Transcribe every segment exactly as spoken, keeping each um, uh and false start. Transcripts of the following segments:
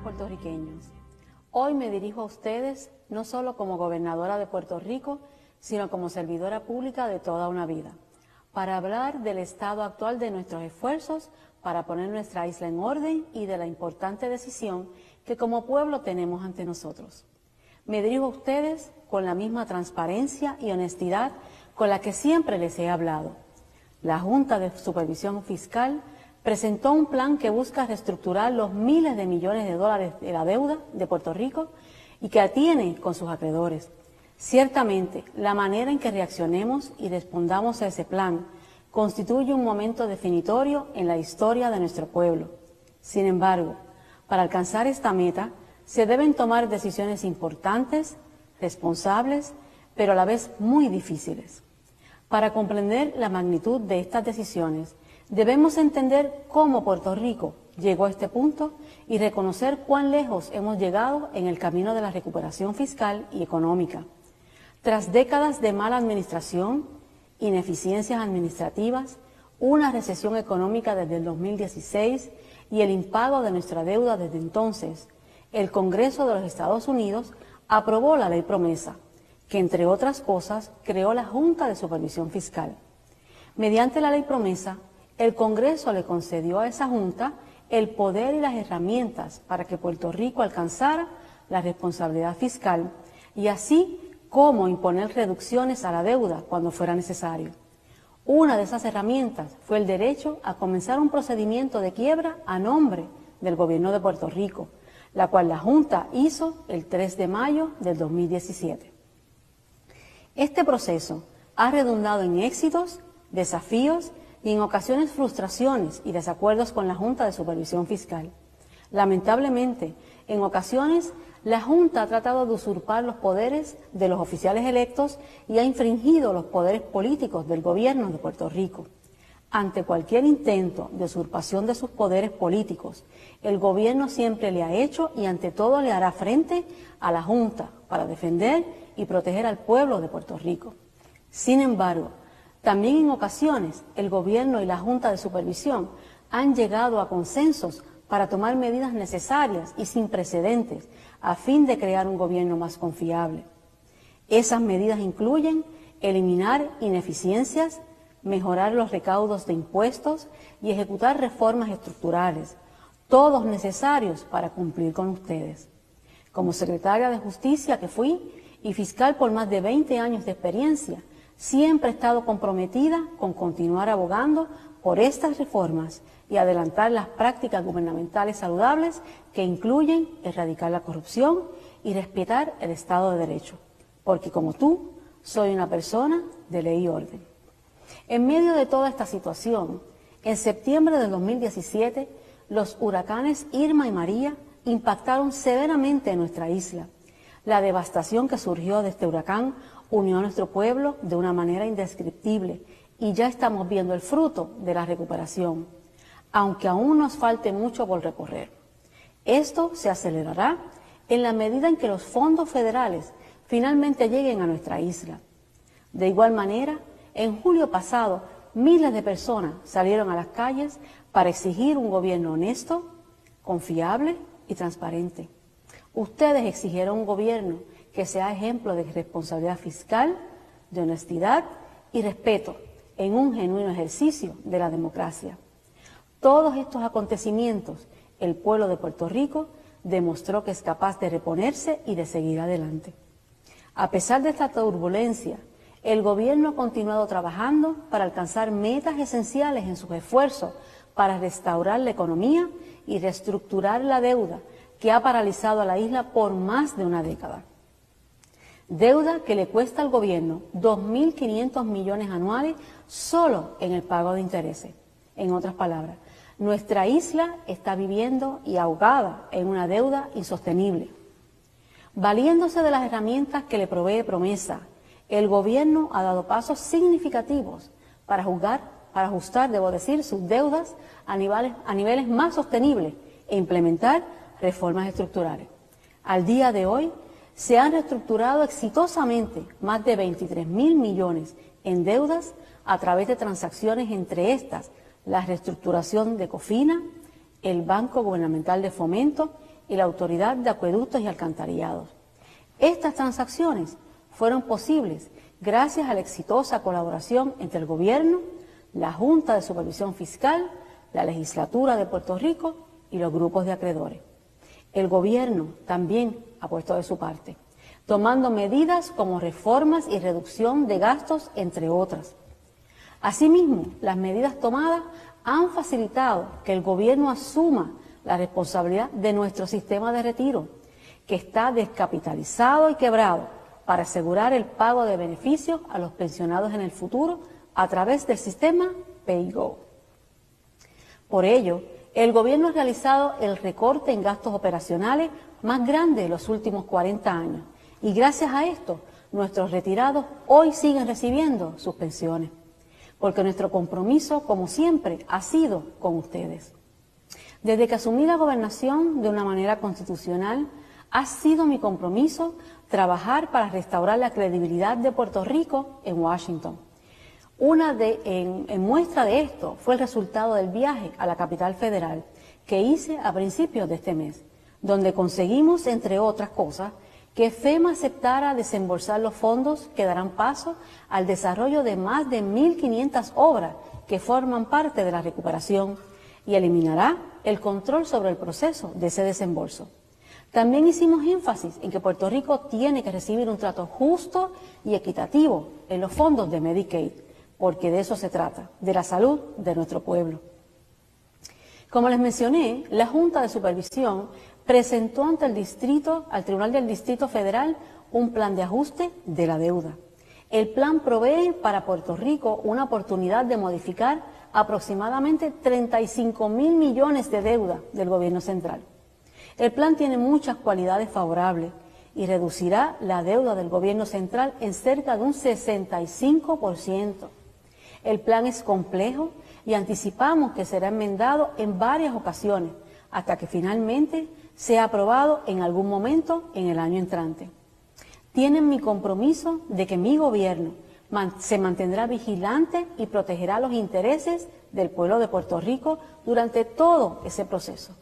puertorriqueños. Hoy me dirijo a ustedes no solo como gobernadora de Puerto Rico, sino como servidora pública de toda una vida, para hablar del estado actual de nuestros esfuerzos para poner nuestra isla en orden y de la importante decisión que como pueblo tenemos ante nosotros. Me dirijo a ustedes con la misma transparencia y honestidad con la que siempre les he hablado. La Junta de Supervisión Fiscal presentó un plan que busca reestructurar los miles de millones de dólares de la deuda de Puerto Rico y que atiene con sus acreedores. Ciertamente, la manera en que reaccionemos y respondamos a ese plan constituye un momento definitorio en la historia de nuestro pueblo. Sin embargo, para alcanzar esta meta, se deben tomar decisiones importantes, responsables, pero a la vez muy difíciles. Para comprender la magnitud de estas decisiones, debemos entender cómo Puerto Rico llegó a este punto y reconocer cuán lejos hemos llegado en el camino de la recuperación fiscal y económica. Tras décadas de mala administración, ineficiencias administrativas, una recesión económica desde el dos mil dieciséis y el impago de nuestra deuda desde entonces, el Congreso de los Estados Unidos aprobó la Ley Promesa, que entre otras cosas creó la Junta de Supervisión Fiscal. Mediante la Ley Promesa, el Congreso le concedió a esa Junta el poder y las herramientas para que Puerto Rico alcanzara la responsabilidad fiscal y así como imponer reducciones a la deuda cuando fuera necesario. Una de esas herramientas fue el derecho a comenzar un procedimiento de quiebra a nombre del Gobierno de Puerto Rico, la cual la Junta hizo el tres de mayo del dos mil diecisiete. Este proceso ha redundado en éxitos, desafíos y en ocasiones frustraciones y desacuerdos con la Junta de Supervisión Fiscal. Lamentablemente, en ocasiones, la Junta ha tratado de usurpar los poderes de los oficiales electos y ha infringido los poderes políticos del gobierno de Puerto Rico. Ante cualquier intento de usurpación de sus poderes políticos, el gobierno siempre le ha hecho y ante todo le hará frente a la Junta para defender y proteger al pueblo de Puerto Rico. Sin embargo, también en ocasiones el gobierno y la Junta de Supervisión han llegado a consensos para tomar medidas necesarias y sin precedentes a fin de crear un gobierno más confiable. Esas medidas incluyen eliminar ineficiencias, mejorar los recaudos de impuestos y ejecutar reformas estructurales, todos necesarios para cumplir con ustedes. Como secretaria de Justicia que fui y fiscal por más de veinte años de experiencia, siempre he estado comprometida con continuar abogando por estas reformas y adelantar las prácticas gubernamentales saludables que incluyen erradicar la corrupción y respetar el Estado de Derecho, porque como tú, soy una persona de ley y orden. En medio de toda esta situación, en septiembre del dos mil diecisiete, los huracanes Irma y María impactaron severamente en nuestra isla. La devastación que surgió de este huracán unió a nuestro pueblo de una manera indescriptible y ya estamos viendo el fruto de la recuperación, aunque aún nos falte mucho por recorrer. Esto se acelerará en la medida en que los fondos federales finalmente lleguen a nuestra isla. De igual manera, en julio pasado, miles de personas salieron a las calles para exigir un gobierno honesto, confiable y transparente. Ustedes exigieron un gobierno que sea ejemplo de responsabilidad fiscal, de honestidad y respeto en un genuino ejercicio de la democracia. Todos estos acontecimientos, el pueblo de Puerto Rico demostró que es capaz de reponerse y de seguir adelante. A pesar de esta turbulencia, el gobierno ha continuado trabajando para alcanzar metas esenciales en sus esfuerzos para restaurar la economía y reestructurar la deuda que ha paralizado a la isla por más de una década. Deuda que le cuesta al gobierno dos mil quinientos millones anuales solo en el pago de intereses. En otras palabras, nuestra isla está viviendo y ahogada en una deuda insostenible. Valiéndose de las herramientas que le provee Promesa, el gobierno ha dado pasos significativos para, jugar, para ajustar, debo decir, sus deudas a niveles, a niveles más sostenibles e implementar reformas estructurales. Al día de hoy, se han reestructurado exitosamente más de veintitrés mil millones en deudas a través de transacciones, entre estas la reestructuración de COFINA, el Banco Gubernamental de Fomento y la Autoridad de Acueductos y Alcantarillados. Estas transacciones fueron posibles gracias a la exitosa colaboración entre el Gobierno, la Junta de Supervisión Fiscal, la Legislatura de Puerto Rico y los grupos de acreedores. El Gobierno también ha puesto de su parte, tomando medidas como reformas y reducción de gastos, entre otras. Asimismo, las medidas tomadas han facilitado que el Gobierno asuma la responsabilidad de nuestro sistema de retiro, que está descapitalizado y quebrado, para asegurar el pago de beneficios a los pensionados en el futuro a través del sistema PayGo. Por ello, el Gobierno ha realizado el recorte en gastos operacionales más grande de los últimos cuarenta años y gracias a esto nuestros retirados hoy siguen recibiendo sus pensiones, porque nuestro compromiso, como siempre, ha sido con ustedes. Desde que asumí la gobernación de una manera constitucional, ha sido mi compromiso trabajar para restaurar la credibilidad de Puerto Rico en Washington. Una de, en, en muestra de esto fue el resultado del viaje a la capital federal que hice a principios de este mes, donde conseguimos, entre otras cosas, que FEMA aceptara desembolsar los fondos que darán paso al desarrollo de más de mil quinientas obras que forman parte de la recuperación y eliminará el control sobre el proceso de ese desembolso. También hicimos énfasis en que Puerto Rico tiene que recibir un trato justo y equitativo en los fondos de Medicaid, porque de eso se trata, de la salud de nuestro pueblo. Como les mencioné, la Junta de Supervisión presentó ante el distrito, al Tribunal del Distrito Federal, un plan de ajuste de la deuda. El plan provee para Puerto Rico una oportunidad de modificar aproximadamente treinta y cinco mil millones de deuda del gobierno central. El plan tiene muchas cualidades favorables y reducirá la deuda del gobierno central en cerca de un sesenta y cinco por ciento. El plan es complejo y anticipamos que será enmendado en varias ocasiones hasta que finalmente sea aprobado en algún momento en el año entrante. Tienen mi compromiso de que mi gobierno man- se mantendrá vigilante y protegerá los intereses del pueblo de Puerto Rico durante todo ese proceso.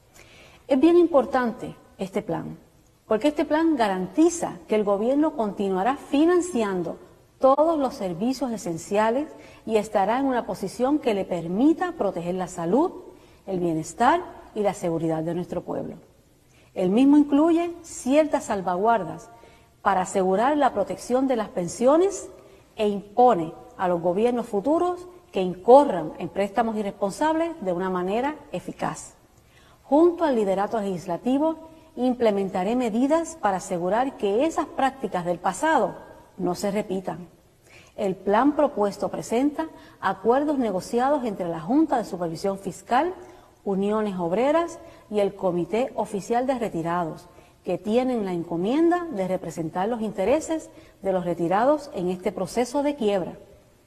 Es bien importante este plan, porque este plan garantiza que el gobierno continuará financiando todos los servicios esenciales y estará en una posición que le permita proteger la salud, el bienestar y la seguridad de nuestro pueblo. El mismo incluye ciertas salvaguardas para asegurar la protección de las pensiones e impone a los gobiernos futuros que incorran en préstamos irresponsables de una manera eficaz. Junto al liderato legislativo, implementaré medidas para asegurar que esas prácticas del pasado no se repitan. El plan propuesto presenta acuerdos negociados entre la Junta de Supervisión Fiscal, Uniones Obreras y el Comité Oficial de Retirados, que tienen la encomienda de representar los intereses de los retirados en este proceso de quiebra.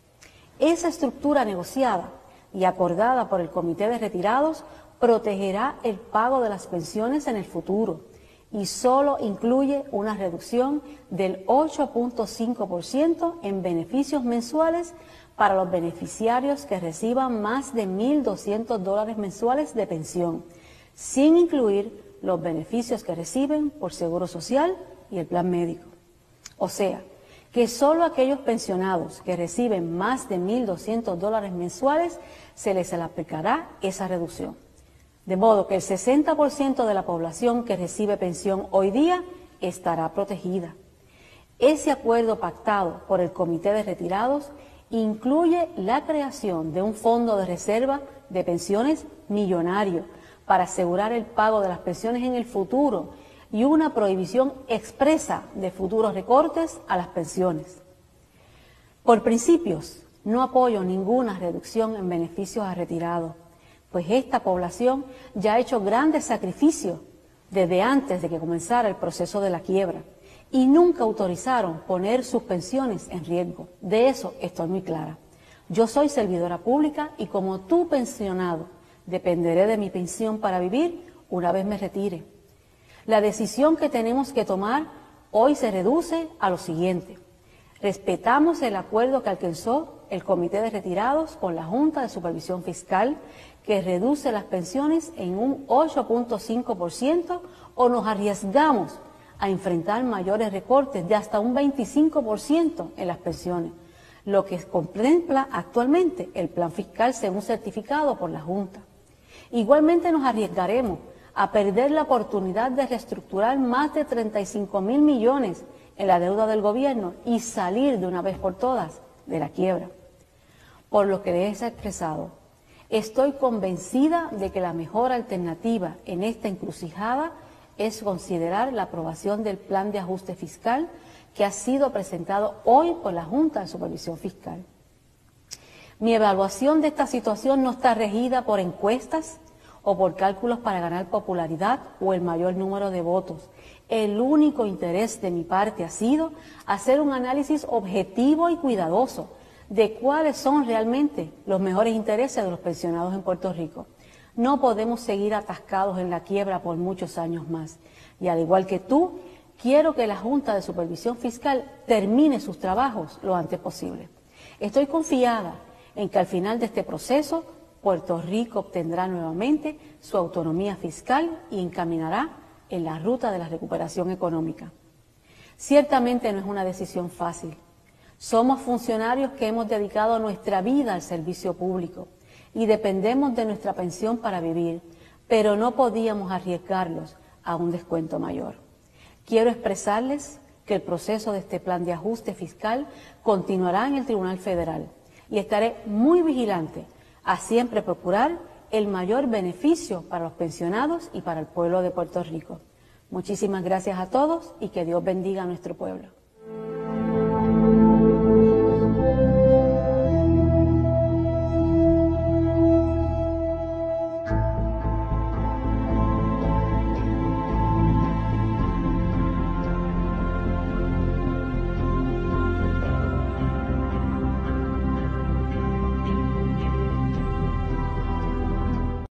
Esa estructura negociada y acordada por el Comité de Retirados protegerá el pago de las pensiones en el futuro y solo incluye una reducción del ocho punto cinco por ciento en beneficios mensuales para los beneficiarios que reciban más de mil doscientos dólares mensuales de pensión, sin incluir los beneficios que reciben por Seguro Social y el plan médico. O sea, que solo a aquellos pensionados que reciben más de mil doscientos dólares mensuales se les aplicará esa reducción. De modo que el sesenta por ciento de la población que recibe pensión hoy día estará protegida. Ese acuerdo pactado por el Comité de Retirados incluye la creación de un fondo de reserva de pensiones millonario para asegurar el pago de las pensiones en el futuro y una prohibición expresa de futuros recortes a las pensiones. Por principios, no apoyo ninguna reducción en beneficios a retirados, pues esta población ya ha hecho grandes sacrificios desde antes de que comenzara el proceso de la quiebra y nunca autorizaron poner sus pensiones en riesgo. De eso estoy muy clara. Yo soy servidora pública y como tú pensionado, dependeré de mi pensión para vivir una vez me retire. La decisión que tenemos que tomar hoy se reduce a lo siguiente: Respetamos el acuerdo que alcanzó el Comité de Retirados con la Junta de Supervisión Fiscal, que reduce las pensiones en un ocho punto cinco por ciento, o nos arriesgamos a enfrentar mayores recortes de hasta un veinticinco por ciento en las pensiones, lo que contempla actualmente el plan fiscal según certificado por la Junta. Igualmente nos arriesgaremos a perder la oportunidad de reestructurar más de treinta y cinco mil millones en la deuda del gobierno y salir de una vez por todas de la quiebra. Por lo que les he expresado, estoy convencida de que la mejor alternativa en esta encrucijada es considerar la aprobación del plan de ajuste fiscal que ha sido presentado hoy por la Junta de Supervisión Fiscal. Mi evaluación de esta situación no está regida por encuestas o por cálculos para ganar popularidad o el mayor número de votos. El único interés de mi parte ha sido hacer un análisis objetivo y cuidadoso de cuáles son realmente los mejores intereses de los pensionados en Puerto Rico. No podemos seguir atascados en la quiebra por muchos años más. Y al igual que tú, quiero que la Junta de Supervisión Fiscal termine sus trabajos lo antes posible. Estoy confiada en que al final de este proceso, Puerto Rico obtendrá nuevamente su autonomía fiscal y encaminará en la ruta de la recuperación económica. Ciertamente no es una decisión fácil. Somos funcionarios que hemos dedicado nuestra vida al servicio público y dependemos de nuestra pensión para vivir, pero no podíamos arriesgarlos a un descuento mayor. Quiero expresarles que el proceso de este plan de ajuste fiscal continuará en el Tribunal Federal y estaré muy vigilante a siempre procurar el mayor beneficio para los pensionados y para el pueblo de Puerto Rico. Muchísimas gracias a todos y que Dios bendiga a nuestro pueblo.